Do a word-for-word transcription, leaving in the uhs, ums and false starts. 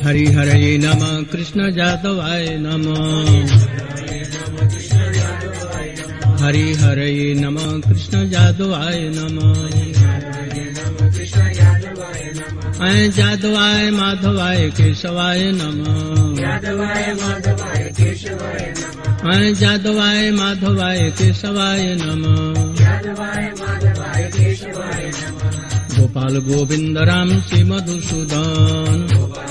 हरि हरे नमः कृष्ण यादवाय नमः हरि हरे नमः कृष्ण यादवाय नमः ऐ यादवाय माधवाय केशवाय नमः ऐ यादवाय माधवाय केशवाय नमः गोपाल गोविंद राम श्री मधुसूदन